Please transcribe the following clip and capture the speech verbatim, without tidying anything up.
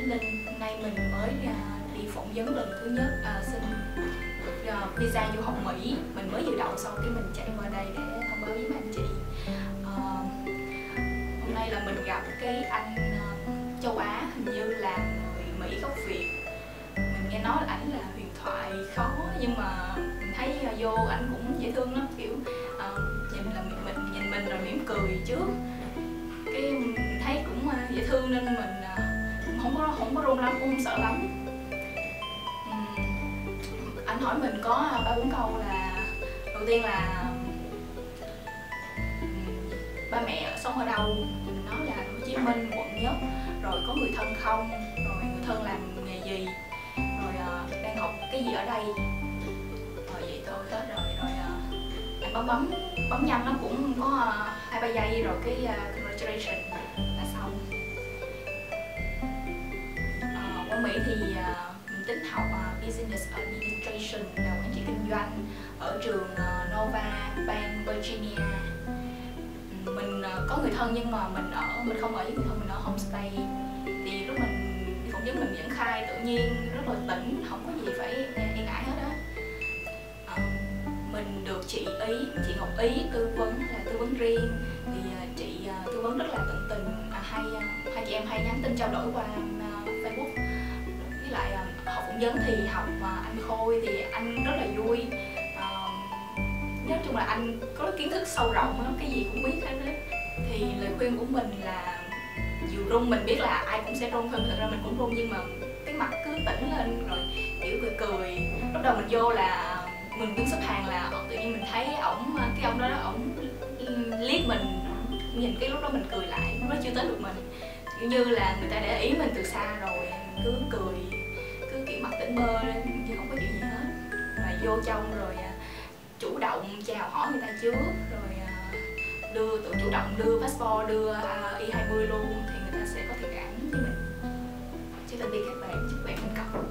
Thúy Linh. Hôm nay mình mới uh, đi phỏng vấn lần thứ nhất, uh, xin uh, visa du học Mỹ. Mình mới dự đậu, sau cái mình chạy qua đây để thông báo với mấy anh chị. Uh, hôm nay là mình gặp cái anh uh, châu Á, hình như là người Mỹ gốc Việt. Mình nghe nói là ảnh là huyền thoại khó, nhưng mà mình thấy uh, vô ảnh cũng dễ thương lắm, kiểu uh, nhìn là mình, mình nhìn mình rồi mỉm cười trước, cái mình thấy cũng uh, dễ thương nên mình uh, không có không có run lắm, cũng không sợ lắm. uhm, Anh hỏi mình có ba bốn câu, là đầu tiên là um, ba mẹ sống ở đâu, mình nói là Hồ Chí Minh quận Nhất, rồi có người thân không, rồi người thân làm nghề gì, rồi uh, đang học cái gì ở đây, rồi vậy thôi hết rồi. Rồi uh, anh bấm bấm bấm nhanh, nó cũng có uh, hai ba giây rồi cái uh, congratulations là xong. Uh, qua Mỹ thì uh, mình tính học uh, Business Administration là quản trị kinh doanh ở trường uh, Nova, bang Virginia. Mình uh, có người thân nhưng mà mình ở mình không ở với người thân, mình ở homestay. Thì lúc mình đi phỏng vấn mình vẫn khai tự nhiên, rất là tỉnh, không có gì phải e ngại hết á. Uh, mình được chị Ý, chị Ngọc Ý tư vấn, là tư vấn riêng. Thì uh, chị uh, tư vấn rất là tận tình, à, hai uh, hai chị em hay nhắn tin trao đổi qua uh, Facebook. Với lại uh, học phỏng vấn thì học uh, anh Khôi thì anh rất là vui. Uh, nói chung là anh có kiến thức sâu rộng lắm, cái gì cũng biết hết đấy. Thì lời khuyên của mình là dù run, mình biết là ai cũng sẽ run thôi, thật ra mình cũng run, nhưng mà cái mặt cứ tỉnh lên rồi kiểu cười cười. Lúc đầu mình vô là mình đứng xếp hàng là tự nhiên mình thấy ổng, cái ông đó đó ổng liếc mình, nhìn cái lúc đó mình cười lại, lúc đó chưa tới được mình, kiểu như là người ta để ý mình từ xa rồi, cứ cười, cứ kiểu mặt tỉnh bơ lên chứ không có chuyện gì hết. Rồi vô trong rồi chủ động chào hỏi người ta trước, rồi đưa tự chủ động đưa passport, đưa i hai mươi luôn, thì người ta sẽ có thiện cảm với mình. Chứ tạm biệt các bạn, chúc bạn thành công.